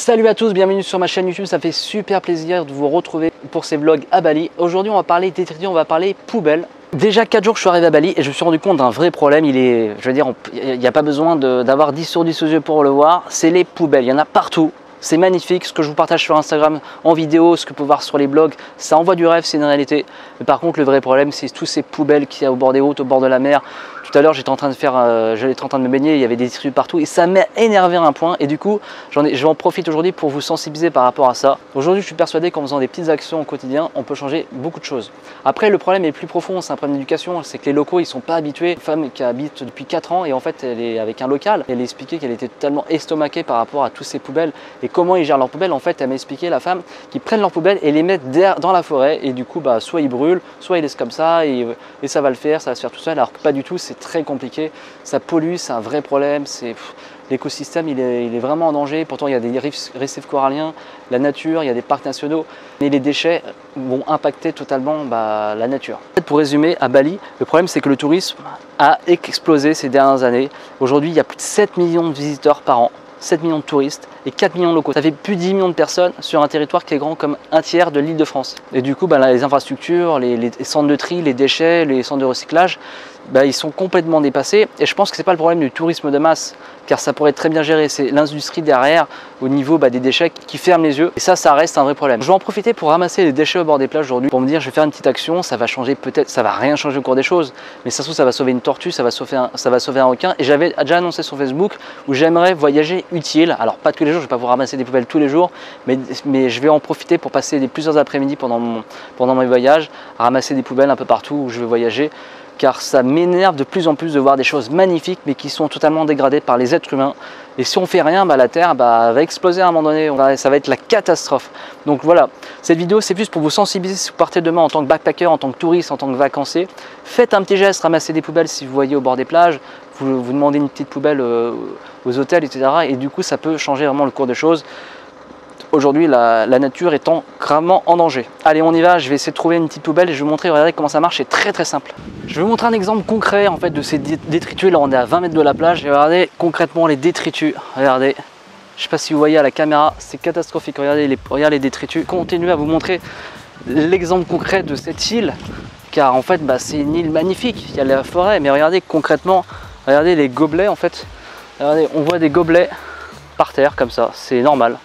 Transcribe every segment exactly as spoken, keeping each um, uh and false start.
Salut à tous, bienvenue sur ma chaîne YouTube, ça fait super plaisir de vous retrouver pour ces vlogs à Bali. Aujourd'hui on va parler détritus, on va parler poubelle. Déjà quatre jours je suis arrivé à Bali et je me suis rendu compte d'un vrai problème, il est, je veux dire, il n'y a pas besoin d'avoir dix sur dix aux yeux pour le voir, c'est les poubelles, il y en a partout. C'est magnifique, ce que je vous partage sur Instagram en vidéo, ce que vous pouvez voir sur les blogs, ça envoie du rêve, c'est une réalité. Mais par contre, le vrai problème, c'est tous ces poubelles qu'il y a au bord des routes, au bord de la mer. Tout à l'heure, j'étais en train de faire, euh, j'étais en train de me baigner, il y avait des détritus partout et ça m'a énervé à un point. Et du coup, j'en ai, je vais en profiter aujourd'hui pour vous sensibiliser par rapport à ça. Aujourd'hui, je suis persuadé qu'en faisant des petites actions au quotidien, on peut changer beaucoup de choses. Après, le problème est plus profond, c'est un problème d'éducation, c'est que les locaux, ils sont pas habitués. Une femme qui habite depuis quatre ans et en fait, elle est avec un local. Elle expliquait qu'elle était totalement estomaquée par rapport à tous ces poubelles et comment ils gèrent leurs poubelles. En fait, elle m'a expliqué, la femme, qu'ils prennent leurs poubelles et les mettent dans la forêt et du coup, bah, soit ils brûlent, soit ils laissent comme ça et, et ça va le faire, ça va se faire tout seul. Alors que pas du tout, c'est très compliqué. Ça pollue, c'est un vrai problème. L'écosystème, il est, il est vraiment en danger. Pourtant, il y a des récifs coralliens, la nature, il y a des parcs nationaux. Mais les déchets vont impacter totalement bah, la nature. Pour résumer, à Bali, le problème, c'est que le tourisme a explosé ces dernières années. Aujourd'hui, il y a plus de sept millions de visiteurs par an. sept millions de touristes et quatre millions de locaux. Ça fait plus de dix millions de personnes sur un territoire qui est grand comme un tiers de l'île de France. Et du coup, bah, là, les infrastructures, les, les centres de tri, les déchets, les centres de recyclage, bah, ils sont complètement dépassés. Et je pense que ce n'est pas le problème du tourisme de masse, car ça pourrait être très bien géré. C'est l'industrie derrière, au niveau bah, des déchets, qui ferme les yeux. Et ça, ça reste un vrai problème. Je vais en profiter pour ramasser les déchets au bord des plages aujourd'hui, pour me dire, je vais faire une petite action, ça va changer peut-être, ça va rien changer au cours des choses, mais ça se trouve, ça va sauver une tortue, ça va sauver un, ça va sauver un requin. Et j'avais déjà annoncé sur Facebook où j'aimerais voyager utile. Alors, pas tous les jours, je ne vais pas vous ramasser des poubelles tous les jours, mais, mais je vais en profiter pour passer des, plusieurs après-midi pendant, mon, pendant mes voyages, à ramasser des poubelles un peu partout où je vais voyager. Car ça m'énerve de plus en plus de voir des choses magnifiques mais qui sont totalement dégradées par les êtres humains. Et si on fait rien, bah, la Terre bah, va exploser à un moment donné, on va, ça va être la catastrophe. Donc voilà, cette vidéo c'est plus pour vous sensibiliser si vous partez demain en tant que backpacker, en tant que touriste, en tant que vacancier. Faites un petit geste, ramassez des poubelles si vous voyez au bord des plages, vous, vous demandez une petite poubelle euh, aux hôtels, et cetera. Et du coup ça peut changer vraiment le cours des choses. Aujourd'hui, la, la nature étant gravement en danger. Allez, on y va, je vais essayer de trouver une petite poubelle et je vais vous montrer, regardez comment ça marche, c'est très très simple. Je vais vous montrer un exemple concret en fait de ces détritus. Là, on est à vingt mètres de la plage et regardez concrètement les détritus. Regardez, je ne sais pas si vous voyez à la caméra, c'est catastrophique. Regardez les, regardez les détritus. Continuez à vous montrer l'exemple concret de cette île, car en fait, bah, c'est une île magnifique. Il y a la forêt, mais regardez concrètement, regardez les gobelets en fait. Regardez, on voit des gobelets par terre comme ça, c'est normal.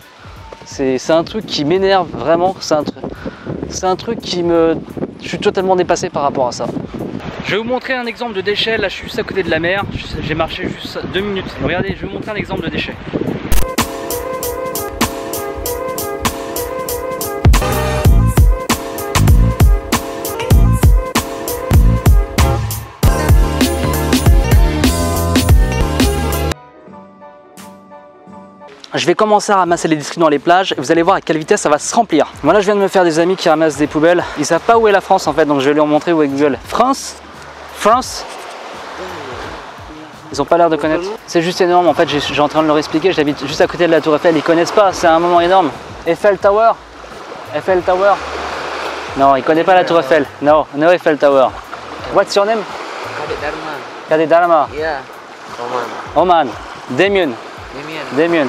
C'est un truc qui m'énerve vraiment, c'est un, un truc qui me... Je suis totalement dépassé par rapport à ça. Je vais vous montrer un exemple de déchet, là je suis juste à côté de la mer, j'ai marché juste deux minutes. Regardez, je vais vous montrer un exemple de déchet. Je vais commencer à ramasser les détritus dans les plages et vous allez voir à quelle vitesse ça va se remplir. Moi là je viens de me faire des amis qui ramassent des poubelles. Ils savent pas où est la France en fait, donc je vais leur montrer où est Google. France France Ils ont pas l'air de connaître. C'est juste énorme en fait, j'ai en train de leur expliquer, j'habite juste à côté de la tour Eiffel, ils connaissent pas, c'est un moment énorme. Eiffel Tower Eiffel Tower Non, ils connaissent pas la tour Eiffel. No, no Eiffel Tower. What's your name? Kadet Dharma. Yeah. Oman. Oman. Damien. Damien.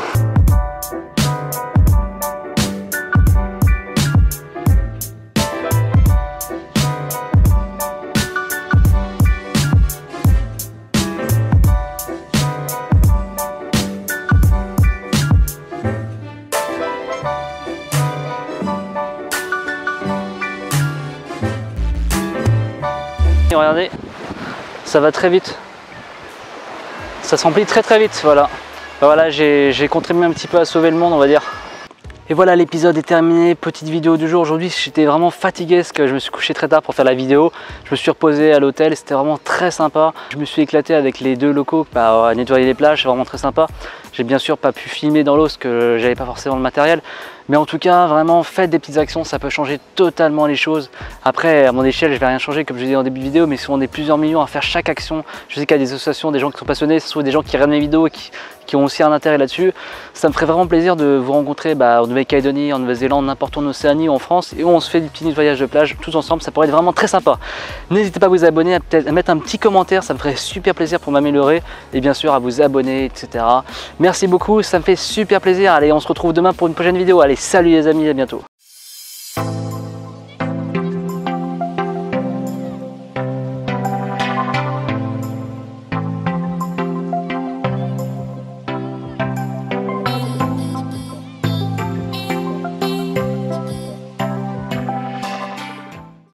Et regardez, ça va très vite. Ça se remplit très très vite, voilà. Voilà, j'ai contribué un petit peu à sauver le monde, on va dire. Et voilà, l'épisode est terminé. Petite vidéo du jour. Aujourd'hui, j'étais vraiment fatigué parce que je me suis couché très tard pour faire la vidéo. Je me suis reposé à l'hôtel, c'était vraiment très sympa. Je me suis éclaté avec les deux locaux bah, à nettoyer les plages, c'est vraiment très sympa. J'ai bien sûr pas pu filmer dans l'eau parce que j'avais pas forcément le matériel. Mais en tout cas, vraiment, faites des petites actions, ça peut changer totalement les choses. Après, à mon échelle, je vais rien changer comme je disais en début de vidéo, mais si on est plusieurs millions à faire chaque action, je sais qu'il y a des associations, des gens qui sont passionnés, ce sont des gens qui regardent mes vidéos et qui, qui ont aussi un intérêt là-dessus. Ça me ferait vraiment plaisir de vous rencontrer bah, en Nouvelle-Calédonie, en Nouvelle-Zélande, n'importe où en Océanie ou en France, et où on se fait des petits nettoyages de plage tous ensemble, ça pourrait être vraiment très sympa. N'hésitez pas à vous abonner, à, à mettre un petit commentaire, ça me ferait super plaisir pour m'améliorer, et bien sûr à vous abonner, et cetera. Merci beaucoup, ça me fait super plaisir. Allez, on se retrouve demain pour une prochaine vidéo. Allez, salut les amis, à bientôt.